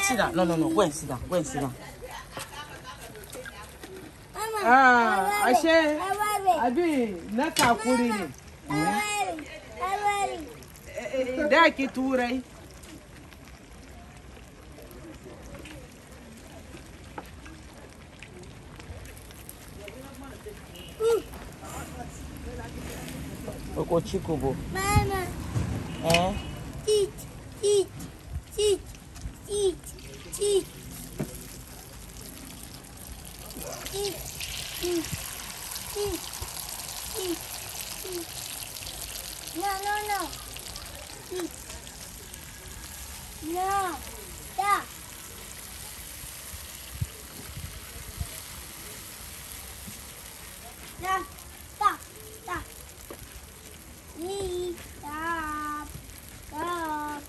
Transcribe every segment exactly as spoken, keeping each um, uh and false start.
sit down. No, no, no. Go and sit down. Go and sit down. Ah, I say, I be not a food. That it too, right? Oko chikubo. Mama. Eh? Eat, eat, eat, eat, eat. Eat, eat, eat, eat, eat. No, no, no. Eat. No. Stop. No. Stop. Stop. Eat. Stop. Stop.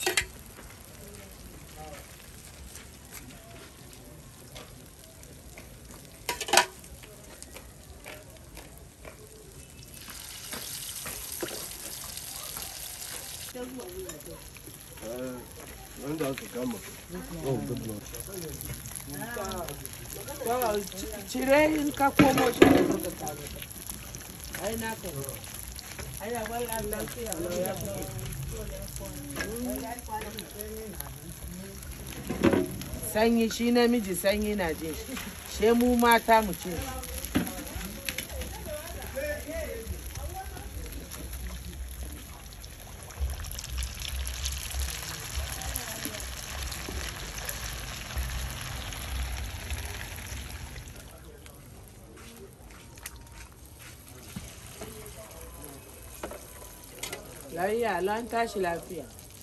Oh, good Lord. Well, Chile, Kakomo, I know. I know well, I'm not here. Sanyi shi namiji sanyi na je. She mu mata mu ce. Lafiya, lan tashi lafiya.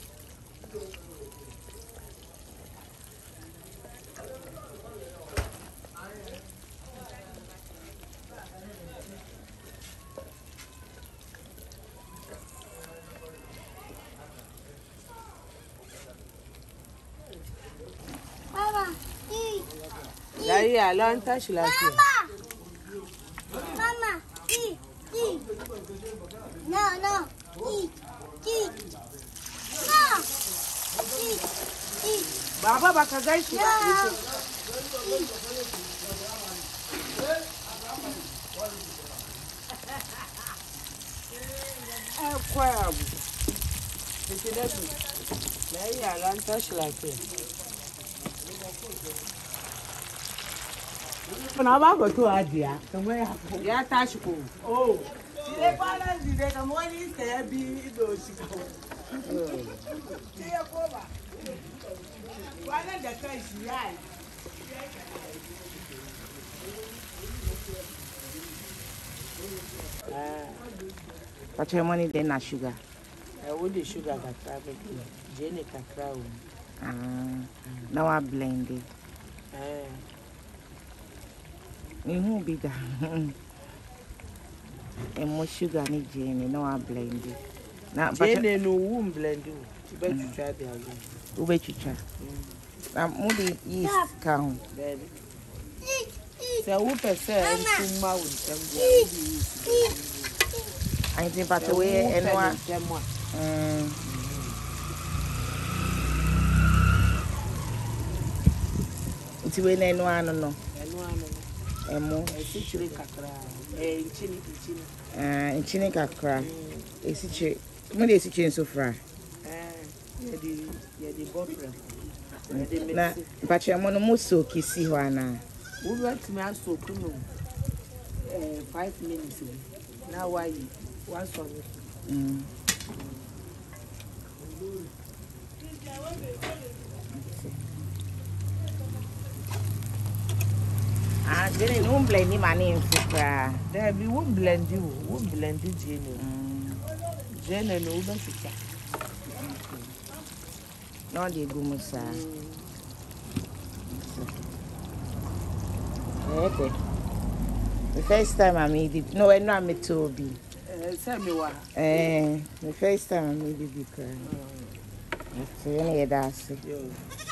Mama, eat. Lafiya, lan tashi lafiya. Mama. Mama, eat, eat. No, no. Eat, eat. No. Eat, eat. Baba baka gaishe ba. Eh, kwa abu. Kike dabi. Lafiya, lan tashi lafiya. Kuna ba ga to ajiya. Kamar ya tashi ko. Oh. Ile kwana zide kamar wani sai bi ido shi ko. Sai ya koma. Kwana da kai shi yayi. Ah. What's your money then na sugar? I want the sugar that travel. Jenny ka crown. Ah. Now I blend it. Eh. You won't be that. And more sugar ni Jenny, no I blend it. Now, but Jenny no womb blend you. You better try the other. you bet you try. Now, more the yeast count. Baby. Eat, eat. So who percent to mouth them Eat, the eat. I think but way and one. Mm. It's when and one no. And one And more. I see chili kakra. Eh, chili chili. Ah, in chini kakra. Esi che. Mo dey esi che so fra. Eh, yeah the yeah the boyfriend. Na, but you mo no mo so kisi ho ana. We went me and so kuno. Eh, five minutes. Now why one song? Mm. Ah, Jenny, no blend ni mani in fra. There be won't blend you, won't blend you, Jenny. Jenny, no, don't you? No, they go musa. Okay. The first time I made it, no, I know I made Toby. Tell me what. Eh, the first time I made it, because. So, you know, that's it.